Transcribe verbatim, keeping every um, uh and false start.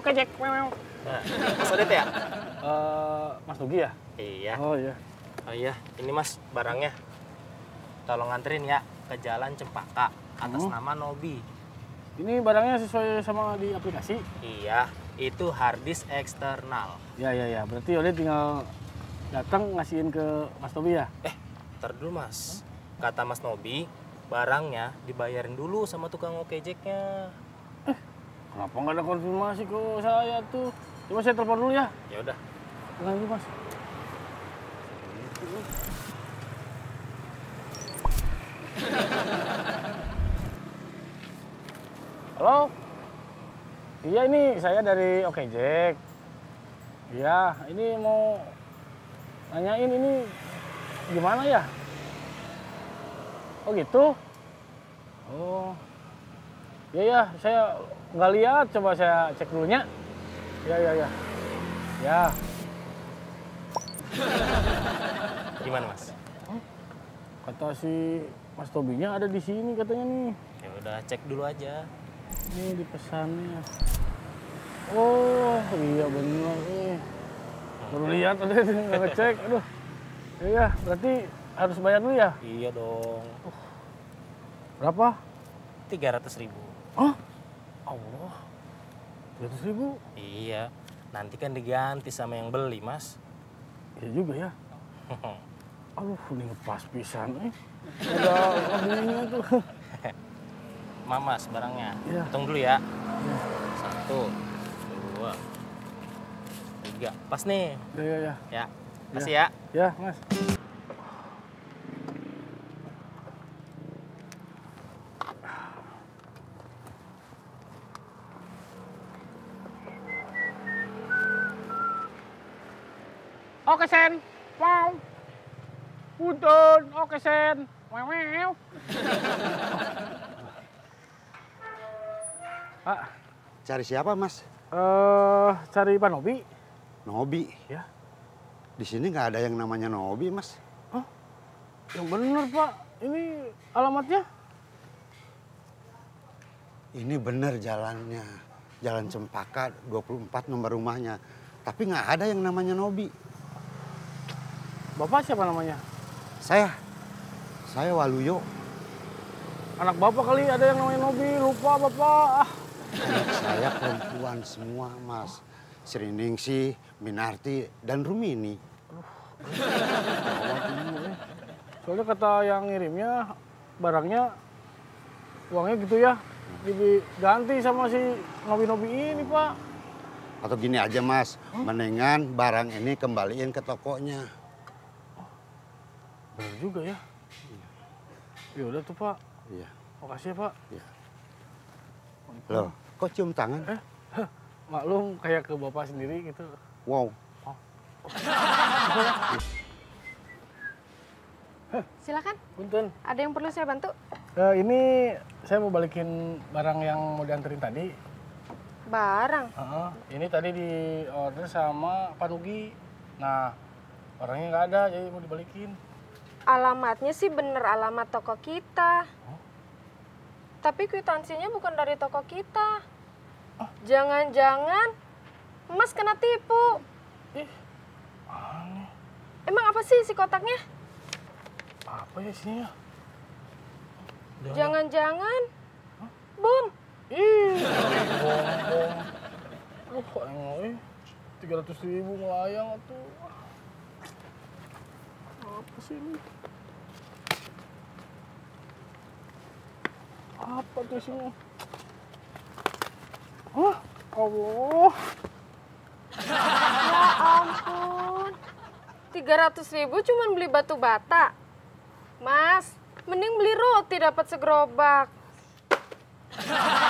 oke Jack. Nah, Mas Odet ya? Uh, Mas Nugi ya? Iya. Oh iya. Oh iya, ini Mas barangnya. Tolong nganterin ya ke Jalan Cempaka atas Hmm. nama Nobi. Ini barangnya sesuai sama di aplikasi? Iya, itu harddisk eksternal. Ya ya ya, berarti Odet tinggal datang ngasihin ke Mas Tobi ya? Eh, ntar dulu Mas. Kata Mas Nobi, barangnya dibayarin dulu sama tukang okejeknya. Eh, kenapa nggak ada konfirmasi ke saya tuh? Coba saya telepon dulu ya. Ya udah. Tenang dulu Mas. Halo? Iya ini saya dari Okejek. Iya, ini mau nanyain ini gimana ya? Oh gitu? Oh. Iya ya, saya nggak lihat. Coba saya cek dulunya. Iya iya iya. Ya. Gimana Mas? Hmm? Kata si Mas Tobinya ada di sini katanya nih. Ya udah, cek dulu aja. Ini di pesannya. Oh iya benar. Eh. Baru lihat tadi nggak ngecek. Aduh. Iya, berarti harus bayar dulu ya? Iya dong. Uh. Berapa? tiga ratus ribu. Hah? Allah. tiga ratus ribu? Iya. Nanti kan diganti sama yang beli, Mas. Iya juga ya. Aduh, ini ngepas pisan. Eh. Ada kabelnya tuh. Mamas barangnya. Iya. Hitung dulu ya. Iya. Satu, dua, tiga. Pas nih. Ya, ya, ya. Ya. Kasih ya. Ya, Mas. Oke, Sen. Wow. Punten. Oke, Sen. Meow. Pak, Cari siapa, Mas? eh cari Pak Nobi. Nobi. Ya. Di sini nggak ada yang namanya Nobi, Mas. Hah? Yang bener, Pak. Ini alamatnya? Ini bener jalannya. Jalan Cempaka dua puluh empat nomor rumahnya. Tapi nggak ada yang namanya Nobi. Bapak siapa namanya? Saya. Saya Waluyo. Anak Bapak kali ada yang namanya Nobi. Lupa, Bapak. Ah. Anak saya perempuan semua, Mas. Sriningsih, Minarti, dan Rumini. Soalnya kata yang ngirimnya, barangnya, uangnya gitu ya. Diganti sama si Nobi-Nobi ini, Pak. Atau gini aja, Mas. Mendingan barang ini kembaliin ke tokonya. Benar juga ya. Ya udah tuh, Pak. Iya. Makasih ya, Pak. Iya. Loh, kok cium tangan? Eh, maklum kayak ke Bapak sendiri gitu. Wow. Silakan. Punten. Ada yang perlu saya bantu? Eh, ini saya mau balikin barang yang mau dianterin tadi. Barang. Heeh, ini tadi di order sama Pak Nugi. Nah, barangnya nggak ada, jadi mau dibalikin. Alamatnya sih bener alamat toko kita. Oh. Tapi kwitansinya bukan dari toko kita. Jangan-jangan Mas kena tipu. Ih, aneh. Emang apa sih isi kotaknya? Apa ya isinya? Jangan-jangan bom. Ih, bom, bom. Aduh, kok enggak eh. tiga ratus ribu melayang tuh. Apa sih ini? Apa tuh isinya? Hah? Allah. Ya ampun. tiga ratus ribu cuman beli batu bata. Mas, mending beli roti dapat segerobak.